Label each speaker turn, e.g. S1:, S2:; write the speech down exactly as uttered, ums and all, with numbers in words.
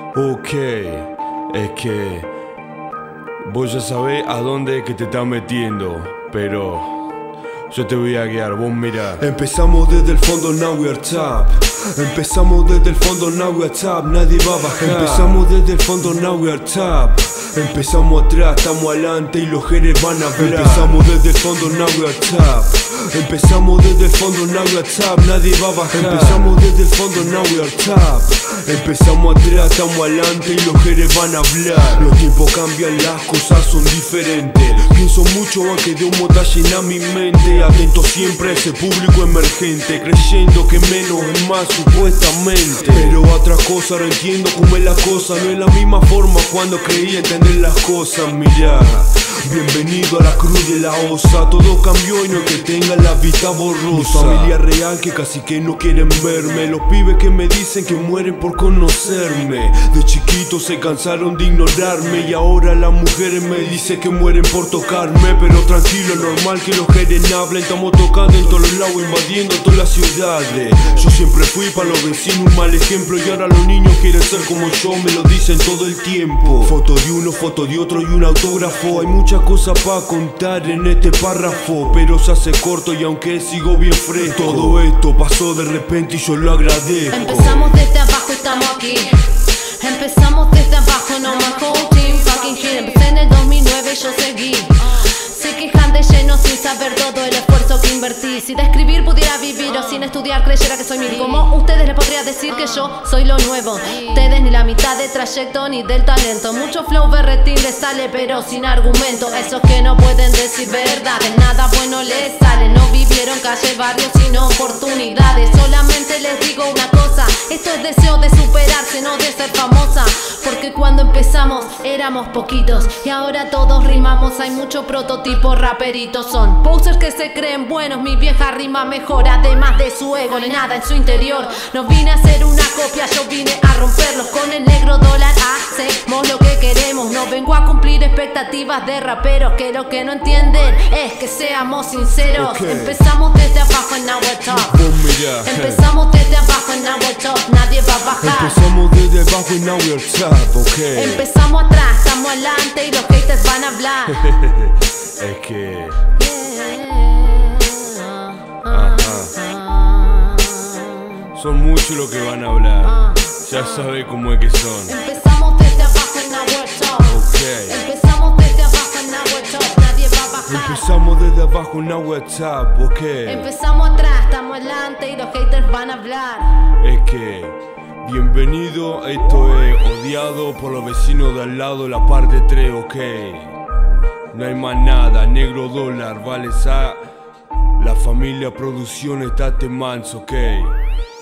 S1: Ok, es que vos ya sabés a dónde es que te estás metiendo, pero yo te voy a guiar, vos mirá.
S2: Empezamos desde el fondo, now we are top. Empezamos desde el fondo, now we are top. Nadie va a bajar. Empezamos desde el fondo, now we are top. Empezamos atrás, estamos adelante y los jeres van a hablar. Empezamos desde el fondo, now we are top. Empezamos desde el fondo, now we are top. Nadie va a bajar. Empezamos desde el fondo, now we are top. Empezamos atrás, estamos adelante y los jeres van a hablar. Los tiempos cambian, las cosas son diferentes. Pienso mucho aunque de humo está llena mi mente. Atento siempre a ese público emergente, creyendo que menos es más supuestamente. Pero otra cosa, ahora entiendo cómo es la cosa. No es la misma forma cuando creí entender las cosas. Mirá, bienvenido a la cruz de la osa. Todo cambió y no es que tenga la vista borrosa. Mi familia real que casi que no quieren verme. Los pibes que me dicen que mueren por conocerme. De chiquito se cansaron de ignorarme y ahora las mujeres me dicen que mueren por tocarme. Pero tranquilo, normal que los jeres hablen. Estamos tocando en todos los lados, invadiendo todas las ciudades. Yo siempre fui para los vecinos un mal ejemplo y ahora los niños quieren ser como yo, me lo dicen todo el tiempo. Foto de uno, foto de otro y un autógrafo. Hay muchas cosas para contar en este párrafo, pero se hace corto y aunque sigo bien fresco. Todo esto pasó de repente y yo lo agradezco.
S3: Empezamos desde abajo y estamos aquí. Empezamos desde abajo, no my whole team fucking shit. Empecé en el dos mil nueve y yo seguí. Se quejan de lleno sin saber todo el esfuerzo que invertí. Si de escribir pudiera vivir o sin estudiar creyera que soy mil. Como ustedes les podría decir que yo soy lo nuevo. Ustedes ni la mitad de trayecto ni del talento. Mucho flow berretín les sale pero sin argumento. Esos que no pueden decir verdades, nada bueno les sale. No vivieron calle, barrio sino oportunidades. Solamente les digo una cosa, esto es deseo de superarse, no de ser famosa. Porque cuando empezamos éramos poquitos y ahora todos rimamos. Hay mucho prototipo, raperitos son posers que se creen buenos. Mi vieja rima mejor, además de su ego, no hay nada en su interior. No vine a hacer una copia, yo vine a romperlos. Con el negro dólar hacemos lo que queremos. No vengo a cumplir expectativas de raperos que lo que no entienden es que seamos sinceros.
S2: Okay.
S3: Empezamos desde abajo en our top. Empezamos desde abajo en our top. Nadie va a bajar.
S2: Empezamos desde abajo y now we are top, okay.
S3: Empezamos atrás, estamos adelante y los haters van a hablar.
S1: Es que
S3: Ajá.
S1: son muchos los que van a hablar. Ya sabes cómo es que son.
S3: Empezamos desde abajo en our top.
S1: Ok.
S3: Empezamos desde abajo en our top. Nadie va a bajar.
S2: Empezamos desde abajo, now we're top, ok.
S3: Empezamos atrás, estamos adelante y los haters van a hablar.
S1: Es que bienvenido, esto es odiado por los vecinos de al lado, la parte tres, ok. No hay más nada, negro dólar, vale sa. La familia producción está te manso, ok.